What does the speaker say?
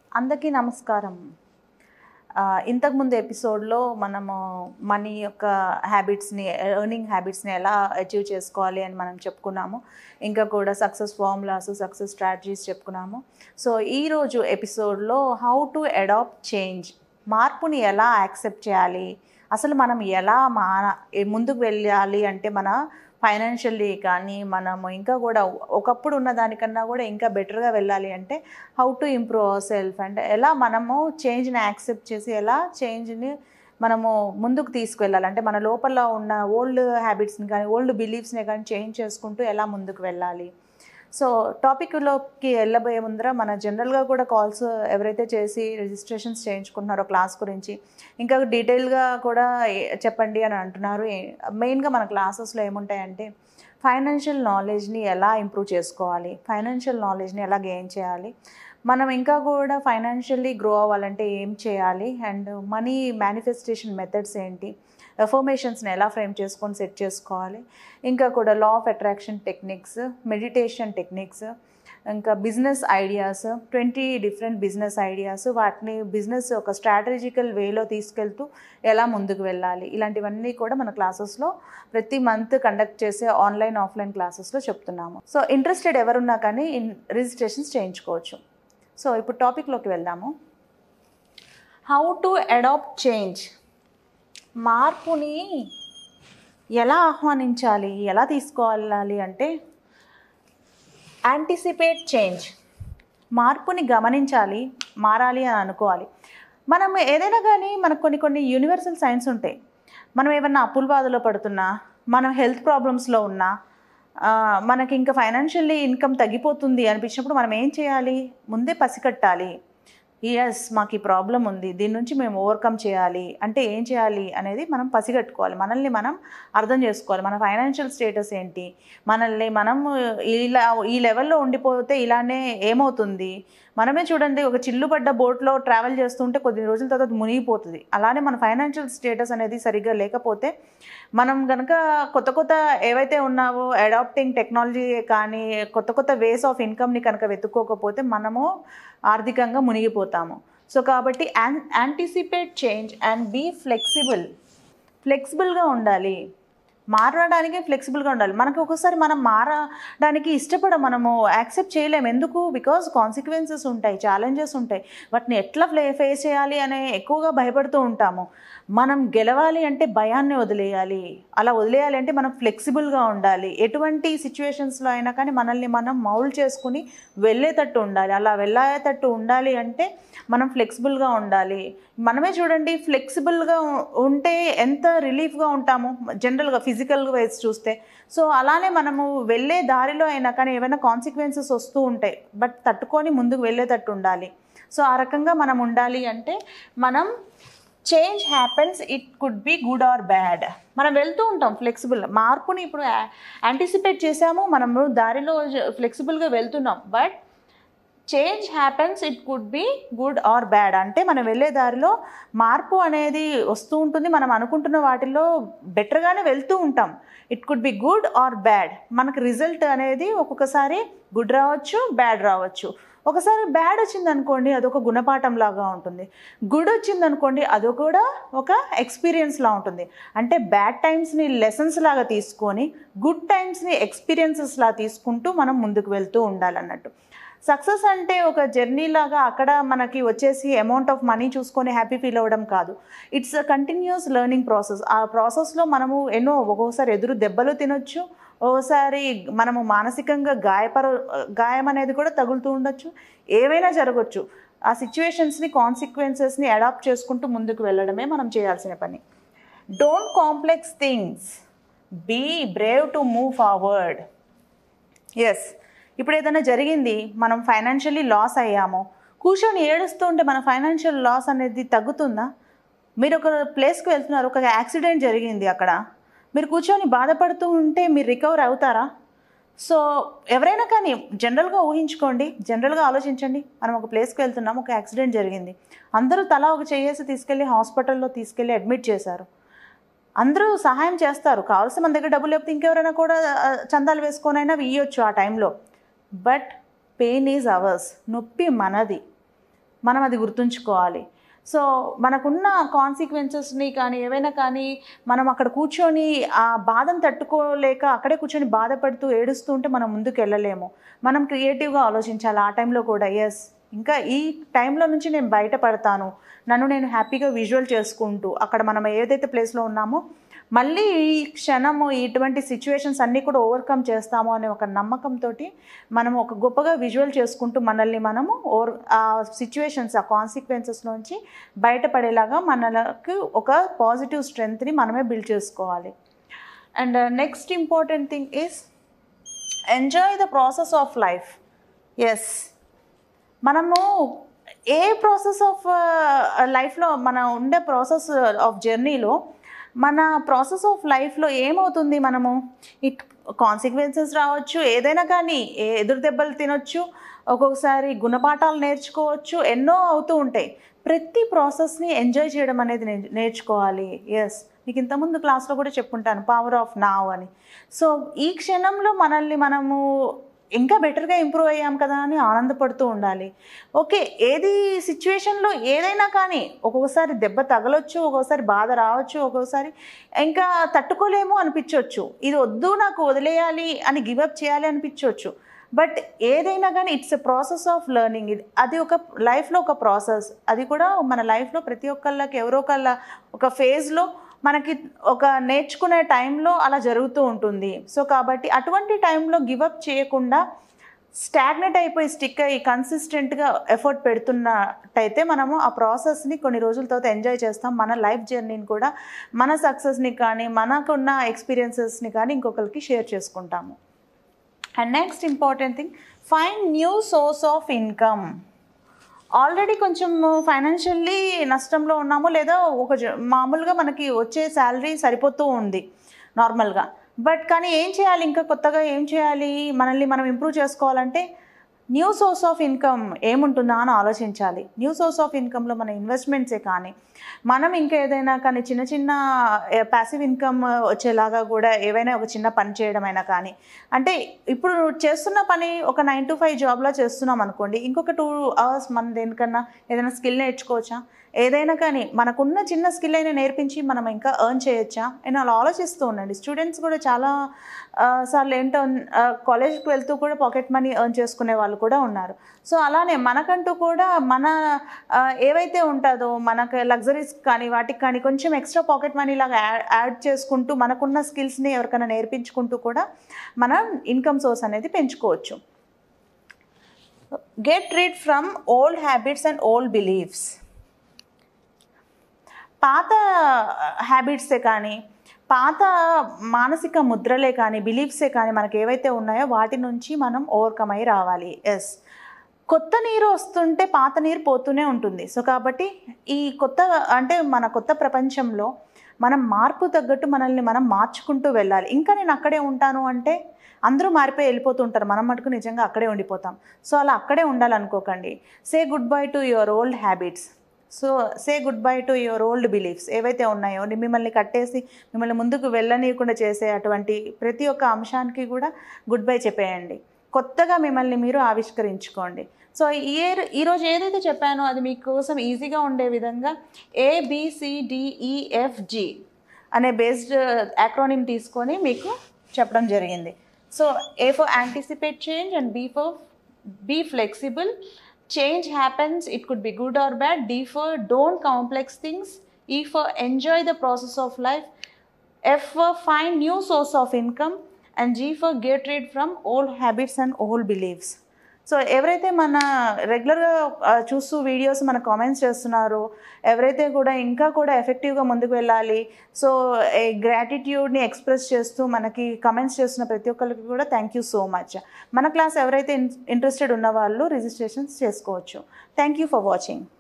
అందరికీ నమస్కారం. ఇంతకుముందు ఎపిసోడ్‌లో మనము మనీ యొక్క హ్యాబిట్స్‌ని, ఎర్నింగ్ హ్యాబిట్స్‌ని ఎలా అచీవ్ చేసుకోవాలి అని మనం చెప్పుకున్నాము. ఇంకా కూడా సక్సెస్ ఫార్ములాస్, సక్సెస్ స్ట్రాటజీస్ చెప్పుకున్నాము. సో, ఈరోజు ఎపిసోడ్‌లో హౌ టు అడాప్ట్ చేంజ్, మార్పుని ఎలా యాక్సెప్ట్ చేయాలి, అసలు మనం ఎలా ముందుకు వెళ్ళాలి అంటే మన ఫైనాన్షియల్లీ కానీ మనము ఇంకా కూడా ఒకప్పుడు ఉన్న దానికన్నా కూడా ఇంకా బెటర్గా వెళ్ళాలి అంటే how to improve our self అంటే ఎలా మనము చేంజ్ని యాక్సెప్ట్ చేసి ఎలా చేంజ్ని మనము ముందుకు తీసుకువెళ్ళాలి అంటే మన లోపల ఉన్న ఓల్డ్ హ్యాబిట్స్ని కానీ ఓల్డ్ బిలీఫ్స్ని కానీ చేంజ్ చేసుకుంటూ ఎలా ముందుకు వెళ్ళాలి. సో టాపిక్లోకి వెళ్ళబోయే ముందర మన జనరల్గా కూడా కాల్స్ ఎవరైతే చేసి రిజిస్ట్రేషన్స్ చేయించుకుంటున్నారో క్లాస్ గురించి ఇంకా డీటెయిల్గా కూడా చెప్పండి అని అంటున్నారు. మెయిన్గా మన క్లాసెస్లో ఏముంటాయంటే ఫైనాన్షియల్ నాలెడ్జ్ని ఎలా ఇంప్రూవ్ చేసుకోవాలి, ఫైనాన్షియల్ నాలెడ్జ్ని ఎలా గెయిన్ చేయాలి, మనం ఇంకా కూడా ఫైనాన్షియల్లీ గ్రో అవ్వాలంటే ఏం చేయాలి, అండ్ మనీ మేనిఫెస్టేషన్ మెథడ్స్ ఏంటి, ఎఫర్మేషన్స్ని ఎలా ఫ్రేమ్ చేసుకొని సెట్ చేసుకోవాలి, ఇంకా కూడా law of attraction techniques, meditation techniques, ఇంకా business ideas, 20 different business ideas, వాటిని బిజినెస్ ఒక స్ట్రాటజికల్ వేలో తీసుకెళ్తూ ఎలా ముందుకు వెళ్ళాలి, ఇలాంటివన్నీ కూడా మన క్లాసెస్లో ప్రతి మంత్ కండక్ట్ చేసే ఆన్లైన్ ఆఫ్లైన్ క్లాసెస్లో చెప్తున్నాము. సో ఇంట్రెస్టెడ్ ఎవరున్నా కానీ రిజిస్ట్రేషన్స్ చేయించుకోవచ్చు. సో ఇప్పుడు టాపిక్లోకి వెళ్దాము. హౌ టు అడాప్ట్ చేంజ్, మార్పుని ఎలా ఆహ్వానించాలి, ఎలా తీసుకోవాలి అంటే యాంటిసిపేట్ చేంజ్, మార్పుని గమనించాలి, మారాలి అని అనుకోవాలి. మనం ఏదైనా కానీ మనకు కొన్ని యూనివర్సల్ సైన్స్ ఉంటాయి. మనం ఏమన్నా అప్పుల బాధలో పడుతున్నా, మనం హెల్త్ ప్రాబ్లమ్స్లో ఉన్నా, మనకి ఇంకా ఫైనాన్షియల్లీ ఇన్కమ్ తగ్గిపోతుంది అనిపించినప్పుడు మనం ఏం చేయాలి, ముందే పసికట్టాలి. ఎస్, మాకు ఈ ప్రాబ్లం ఉంది, దీని నుంచి మేము ఓవర్కమ్ చేయాలి అంటే ఏం చేయాలి అనేది మనం పసిగట్టుకోవాలి. మనల్ని మనం అర్థం చేసుకోవాలి. మన ఫైనాన్షియల్ స్టేటస్ ఏంటి, మనల్ని మనం ఇలా ఈ లెవెల్లో ఉండిపోతే ఇలానే ఏమవుతుంది. మనమే చూడండి, ఒక చిల్లుపడ్డ బోట్లో ట్రావెల్ చేస్తుంటే కొద్ది రోజుల తర్వాత మునిగిపోతుంది. అలానే మన ఫైనాన్షియల్ స్టేటస్ అనేది సరిగ్గా లేకపోతే మనం కనుక కొత్త ఏవైతే ఉన్నావో అడాప్టింగ్ టెక్నాలజీ కానీ కొత్త వేస్ ఆఫ్ ఇన్కమ్ని కనుక వెతుక్కోకపోతే మనము ఆర్థికంగా మునిగిపోతాము. సో కాబట్టి యాంటిసిపేట్ చేంజ్ అండ్ బీ ఫ్లెక్సిబుల్గా ఉండాలి. మారడానికి ఫ్లెక్సిబుల్గా ఉండాలి. మనకు ఒకసారి మనం మారడానికి మనము యాక్సెప్ట్ చేయలేము. ఎందుకు? బికాజ్ కాన్సిక్వెన్సెస్ ఉంటాయి, ఛాలెంజెస్ ఉంటాయి. వాటిని ఎట్లా ఫేస్ చేయాలి అనే ఎక్కువగా భయపడుతూ ఉంటాము. మనం గెలవాలి అంటే భయాన్ని వదిలేయాలి. అలా వదిలేయాలి అంటే మనం ఫ్లెక్సిబుల్గా ఉండాలి. ఎటువంటి సిచ్యువేషన్స్లో అయినా కానీ మనల్ని మనం మౌల్డ్ చేసుకుని వెళ్ళేటట్టు ఉండాలి. అలా వెళ్ళేటట్టు ఉండాలి అంటే మనం ఫ్లెక్సిబుల్గా ఉండాలి. మనమే చూడండి, ఫ్లెక్సిబుల్గా ఉంటే ఎంత రిలీఫ్గా ఉంటాము జనరల్గా ఫిజికల్గా వేసి చూస్తే. సో అలానే మనము వెళ్ళే దారిలో అయినా కానీ ఏమైనా కాన్సిక్వెన్సెస్ వస్తూ ఉంటాయి, బట్ తట్టుకొని ముందుకు వెళ్ళేటట్టు ఉండాలి. సో ఆ రకంగా మనం ఉండాలి అంటే మనం change happens, it could be good or bad. మనం వెళ్తూ ఉంటాం ఫ్లెక్సిబుల్. మార్పుని ఇప్పుడు యాంటిసిపేట్ చేసాము, మనము దారిలో ఫ్లెక్సిబుల్గా వెళ్తున్నాం, but change happens, it could be good or bad. అంటే మనం వెళ్ళే దారిలో మార్పు అనేది వస్తూ ఉంటుంది. మనం అనుకుంటున్న వాటిల్లో బెటర్గానే వెళ్తూ ఉంటాం. It could be good or bad. మనకు రిజల్ట్ అనేది ఒక్కొక్కసారి గుడ్ రావచ్చు, బ్యాడ్ రావచ్చు. ఒకసారి బ్యాడ్ వచ్చిందనుకోండి, అదొక గుణపాఠం లాగా ఉంటుంది. గుడ్ వచ్చిందనుకోండి, అది కూడా ఒక ఎక్స్పీరియన్స్లా ఉంటుంది. అంటే బ్యాడ్ టైమ్స్ని లెసన్స్ లాగా తీసుకొని గుడ్ టైమ్స్ని ఎక్స్పీరియన్సెస్ లాగా తీసుకుంటూ మనం ముందుకు వెళ్తూ ఉండాలన్నట్టు. సక్సెస్ అంటే ఒక జర్నీ లాగా అక్కడ మనకి వచ్చేసి అమౌంట్ ఆఫ్ మనీ చూసుకొని హ్యాపీ ఫీల్ అవ్వడం కాదు. It's a continuous learning process. ఆ ప్రాసెస్లో మనము ఒక్కొక్కసారి ఎదురు దెబ్బలు తినొచ్చు, ఓసారి మనము మానసికంగా గాయం అనేది కూడా తగులుతూ ఉండొచ్చు, ఏవైనా జరగచ్చు. ఆ సిచ్యువేషన్స్ని, కాన్సిక్వెన్సెస్ని అడాప్ట్ చేసుకుంటూ ముందుకు వెళ్ళడమే మనం చేయాల్సిన పని. Don't complex things, be brave to move forward. Yes, ఇప్పుడు ఏదైనా జరిగింది, మనం ఫైనాన్షియల్లీ లాస్ అయ్యాము, కూర్చొని ఏడుస్తూ ఉంటే మన ఫైనాన్షియల్ లాస్ అనేది తగ్గుతుందా? మీరు ఒక ప్లేస్కి వెళ్తున్నారు, ఒక యాక్సిడెంట్ జరిగింది, అక్కడ మీరు కూర్చొని బాధపడుతూ ఉంటే మీరు రికవర్ అవుతారా? సో ఎవరైనా కానీ జనరల్గా ఊహించుకోండి, జనరల్గా ఆలోచించండి. మనం ఒక ప్లేస్కి వెళ్తున్నాం, ఒక యాక్సిడెంట్ జరిగింది, అందరూ తలా ఒక చేసి తీసుకెళ్ళి హాస్పిటల్లో తీసుకెళ్ళి అడ్మిట్ చేశారు. అందరూ సహాయం చేస్తారు, కావాల్సిన మన దగ్గర డబ్బులు లేకపోతే ఇంకెవరైనా కూడా చందాలు వేసుకొనైనా ఇవ్వచ్చు ఆ టైంలో. బట్ పెయిన్ ఈజ్ అవర్స్, నొప్పి మనది. మనం అది గుర్తుంచుకోవాలి. సో మనకున్న కాన్సిక్వెన్సెస్ని కానీ ఏవైనా కానీ మనం అక్కడ కూర్చొని ఆ బాధను తట్టుకోలేక అక్కడే కూర్చొని బాధపడుతూ ఏడుస్తూ ఉంటే మనం ముందుకు వెళ్ళలేము. మనం క్రియేటివ్గా ఆలోచించాలి ఆ టైంలో కూడా. ఎస్, ఇంకా ఈ టైంలో నుంచి నేను బయటపడతాను, నన్ను నేను హ్యాపీగా విజువల్ చేసుకుంటూ అక్కడ మనం ఏదైతే ప్లేస్లో ఉన్నామో మళ్ళీ ఈ క్షణము ఇటువంటి సిచ్యువేషన్స్ అన్నీ కూడా ఓవర్కమ్ చేస్తాము అనే ఒక నమ్మకంతో మనం ఒక గొప్పగా విజువల్ చేసుకుంటూ మనల్ని మనము ఆ సిచ్యువేషన్స్ ఆ కాన్సిక్వెన్సెస్ నుంచి బయటపడేలాగా మనకు ఒక పాజిటివ్ స్ట్రెంగ్త్ని మనమే బిల్డ్ చేసుకోవాలి. And next important thing is enjoy the process of life. Yes, మనము ఏ ప్రాసెస్ ఆఫ్ లైఫ్లో మన ఉండే ప్రాసెస్ ఆఫ్ జర్నీలో మన ప్రాసెస్ ఆఫ్ లైఫ్లో ఏమవుతుంది, మనము ఇట్ కాన్సిక్వెన్సెస్ రావచ్చు, ఏదైనా కానీ ఎదురు దెబ్బలు తినొచ్చు, ఒక్కొక్కసారి గుణపాఠాలు నేర్చుకోవచ్చు, ఎన్నో అవుతూ ఉంటాయి. ప్రతి ప్రాసెస్ని ఎంజాయ్ చేయడం అనేది నేర్చుకోవాలి. ఎస్, మీకు ఇంతకుముందు క్లాస్లో కూడా చెప్పుంటాను పవర్ ఆఫ్ నౌ అని. సో ఈ క్షణంలో మనల్ని మనము ఇంకా బెటర్గా ఇంప్రూవ్ అయ్యాం కదా అని ఆనందపడుతూ ఉండాలి. ఓకే, ఏది సిచ్యువేషన్లో ఏదైనా కానీ ఒక్కొక్కసారి దెబ్బ తగలొచ్చు, ఒక్కొక్కసారి బాధ రావచ్చు, ఒక్కొక్కసారి ఇంకా తట్టుకోలేము అనిపించవచ్చు, ఇది వద్దు నాకు వదిలేయాలి అని గివప్ చేయాలి అనిపించవచ్చు. బట్ ఏదైనా కానీ it's a process of learning. అది ఒక లైఫ్లో ఒక ప్రాసెస్. అది కూడా మన లైఫ్లో ప్రతి ఒక్కళ్ళకి ఎవరో ఒకళ్ళ ఒక ఫేజ్లో మనకి ఒక నేర్చుకునే టైంలో అలా జరుగుతూ ఉంటుంది. సో కాబట్టి అటువంటి టైంలో గివప్ చేయకుండా స్టాగ్నెట్ అయిపోయి స్టిక్ అయ్యి కన్సిస్టెంట్గా ఎఫర్ట్ పెడుతున్నట్టయితే మనము ఆ ప్రాసెస్ని కొన్ని రోజుల తర్వాత ఎంజాయ్ చేస్తాం. మన లైఫ్ జర్నీని కూడా, మన సక్సెస్ని కానీ మనకున్న ఎక్స్పీరియన్సెస్ని కానీ ఇంకొకరికి షేర్ చేసుకుంటాము. And next important thing, find new source of income. Already కొంచెం ఫైనాన్షియల్లీ నష్టంలో ఉన్నాము, లేదా ఒక మామూలుగా మనకి వచ్చే శాలరీ సరిపోతూ ఉంది నార్మల్గా. బట్ కానీ ఏం చేయాలి, ఇంకా కొత్తగా ఏం చేయాలి, మనల్ని మనం ఇంప్రూవ్ చేసుకోవాలంటే న్యూ సోర్స్ ఆఫ్ ఇన్కమ్ ఏముంటుందా అని ఆలోచించాలి. న్యూ సోర్స్ ఆఫ్ ఇన్కమ్లో మన ఇన్వెస్ట్మెంట్సే కానీ మనం ఇంకా ఏదైనా కానీ చిన్న చిన్న ప్యాసివ్ ఇన్కమ్ వచ్చేలాగా కూడా ఏవైనా ఒక చిన్న పని చేయడమైనా కానీ, అంటే ఇప్పుడు చేస్తున్న పని ఒక 9 to 5 జాబ్లో చేస్తున్నాం అనుకోండి, ఇంకొక 2 hours మనం దేనికన్నా ఏదైనా స్కిల్ నేర్చుకోవచ్చా, ఏదైనా కానీ మనకున్న చిన్న స్కిల్ అయినా నేర్పించి మనం ఇంకా ఎర్న్ చేయొచ్చా అని అలా ఆలోచిస్తూ ఉండండి. స్టూడెంట్స్ కూడా చాలా సార్లు ఏంటో కాలేజ్కి వెళ్తూ కూడా పాకెట్ మనీ ఎర్న్ చేసుకునే వాళ్ళు కూడా ఉన్నారు. సో అలానే మనకంటూ కూడా మన ఏవైతే ఉంటుందో మనకు లగ్జరీస్ కానీ వాటికి కానీ కొంచెం ఎక్స్ట్రా పాకెట్ మనీ లాగా యాడ్ చేసుకుంటూ మనకున్న స్కిల్స్ని ఎవరికైనా నేర్పించుకుంటూ కూడా మనం ఇన్కమ్ సోర్స్ అనేది పెంచుకోవచ్చు. Get rid from old habits and old beliefs. పాత హ్యాబిట్సే కానీ పాత మానసిక ముద్రలే కానీ బిలీఫ్సే కానీ మనకు ఏవైతే ఉన్నాయో వాటి నుంచి మనం ఓవర్కమ్ అయి రావాలి. ఎస్, కొత్త నీరు వస్తుంటే పాత నీరు పోతూనే ఉంటుంది. సో కాబట్టి ఈ కొత్త అంటే మన కొత్త ప్రపంచంలో మనం మార్పు తగ్గట్టు మనల్ని మనం మార్చుకుంటూ వెళ్ళాలి. ఇంకా నేను అక్కడే ఉంటాను అంటే అందరూ మారిపోయి వెళ్ళిపోతుంటారు, మనం మటుకు నిజంగా అక్కడే ఉండిపోతాం. సో అలా అక్కడే ఉండాలనుకోకండి. Say goodbye to your old habits. So say goodbye to your old beliefs. ఏవైతే ఉన్నాయో మిమ్మల్ని కట్టేసి మిమ్మల్ని ముందుకు వెళ్ళనీయకుండా చేసే అటువంటి ప్రతి ఒక్క అంశానికి కూడా గుడ్ బై చెప్పేయండి. కొత్తగా మిమ్మల్ని మీరు ఆవిష్కరించుకోండి. సో ఈరోజు ఏదైతే చెప్పానో అది మీకోసం ఈజీగా ఉండే విధంగా ABCDEFG అనే బేస్డ్ యాక్రోనిమ్ తీసుకొని మీకు చెప్పడం జరిగింది. So A for anticipate change and B for be flexible. Change happens, it could be good or bad. D for don't complex things. E for enjoy the process of life. F for find new source of income. And G for get rid from old habits and old beliefs. So ఎవరైతే మన రెగ్యులర్గా చూస్తూ videos మన comments చేస్తున్నారో, ఎవరైతే కూడా ఇంకా కూడా ఎఫెక్టివ్గా ముందుకు వెళ్ళాలి, సో గ్రాటిట్యూడ్ని ఎక్స్ప్రెస్ చేస్తూ మనకి కమెంట్స్ చేస్తున్న ప్రతి ఒక్కరికి కూడా థ్యాంక్ యూ సో మచ్. మన క్లాస్ ఎవరైతే ఇంట్రెస్టెడ్ ఉన్న వాళ్ళు రిజిస్ట్రేషన్స్ చేసుకోవచ్చు. Thank you for watching.